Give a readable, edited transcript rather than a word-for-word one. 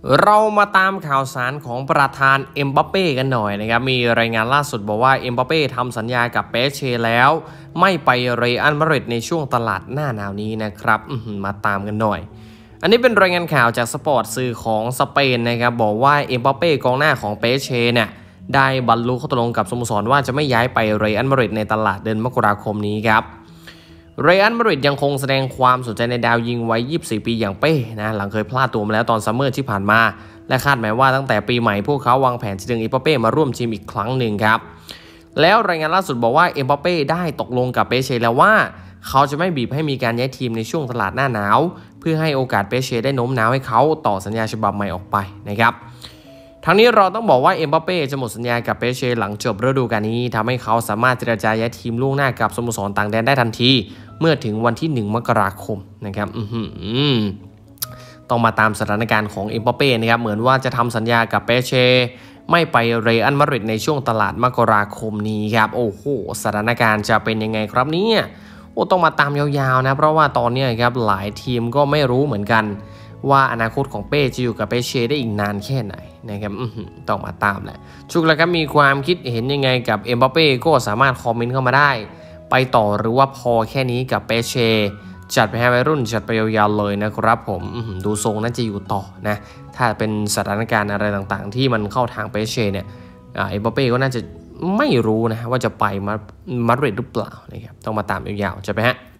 เรามาตามข่าวสารของประธานเอ็มบัปเป้กันหน่อยนะครับมีรายงานล่าสุดบอกว่าเอ็มบัปเป้ทำสัญญากับเปเช่แล้วไม่ไปเรอัลมาดริดในช่วงตลาดหน้าหนาวนี้นะครับมาตามกันหน่อยอันนี้เป็นรายงานข่าวจากสปอร์ตสื่อของสเปนนะครับบอกว่าเอ็มบัปเป้กองหน้าของเปเช่เนี่ยได้บรรลุข้อตกลงกับสโมสรว่าจะไม่ย้ายไปเรอัลมาดริดในตลาดเดือนมกราคมนี้ครับเรอัลมาดริดยังคงแสดงความสนใจในดาวยิงวัย24 ปีอย่างเป้นะหลังเคยพลาดตัวมาแล้วตอนซัมเมอร์ที่ผ่านมาและคาดหมายว่าตั้งแต่ปีใหม่พวกเขาวางแผนจะดึงเอ็มบัปเป้มาร่วมทีมอีกครั้งหนึ่งครับแล้วรายงานล่าสุดบอกว่าเอ็มบัปเป้ได้ตกลงกับเปเช่แล้วว่าเขาจะไม่บีบให้มีการย้ายทีมในช่วงตลาดหน้าหนาวเพื่อให้โอกาสเปเช่ได้โน้มน้าวให้เขาต่อสัญญาฉบับใหม่ออกไปนะครับทั้งนี้เราต้องบอกว่าเอ็มบัปเป้จะหมดสัญญากับเปเช่หลังจบฤดูกาลนี้ทำให้เขาสามารถเจรจาย้ายทีมล่วงหน้ากับสโมสรต่างแดนได้ทันทีเมื่อถึงวันที่1 มกราคมนะครับต้องมาตามสถานการณ์ของเอ็มบัปเป้นะครับเหมือนว่าจะทำสัญญากับเปเช่ไม่ไปเรอัลมาดริดในช่วงตลาดมกราคมนี้ครับโอ้โหสถานการณ์จะเป็นยังไงครับเนี่ยต้องมาตามยาวๆนะเพราะว่าตอนนี้ครับหลายทีมก็ไม่รู้เหมือนกันว่าอนาคตของเป้จะอยู่กับเปเช่ได้อีกนานแค่ไหนนะครับต้องมาตามแหละชุกแล้วครับมีความคิดเห็นยังไงกับเอ็มบัปเป้ก็สามารถคอมเมนต์เข้ามาได้ไปต่อหรือว่าพอแค่นี้กับเปเช่จัดไปให้วัยรุ่นจัดไปยาวๆเลยนะครับผมดูทรงน่าจะอยู่ต่อนะถ้าเป็นสถานการณ์อะไรต่างๆที่มันเข้าทางเปเช่เนี่ยเอ็มบัปเป้ก็น่าจะไม่รู้นะว่าจะไปมาดริดหรือเปล่านะครับต้องมาตามยาวๆจะไปฮะ